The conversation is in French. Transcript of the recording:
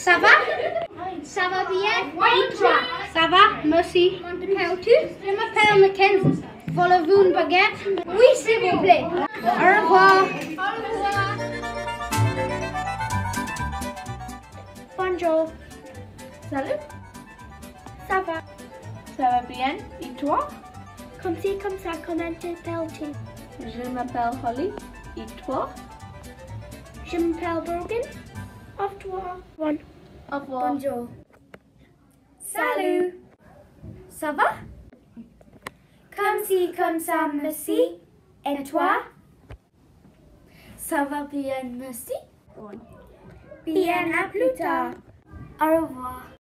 Ça va? Ça va bien? Et toi? Ça va? Merci. Comment t'appelles-tu? Je m'appelle Mackenzie. Voulez-vous une baguette? Oui, s'il vous plaît. Au revoir. Au revoir. Bonjour. Salut, Ça va? ça va bien? Et toi? Comme ci, comme ça, comment t'appelles-tu? Je m'appelle Holly. Et toi? Je m'appelle Brogan. Au revoir. Au revoir. Bonjour. Salut. Ça va? Comme ci, comme ça, merci. Et toi? Ça va bien, merci. Bien, à plus tard. Au revoir.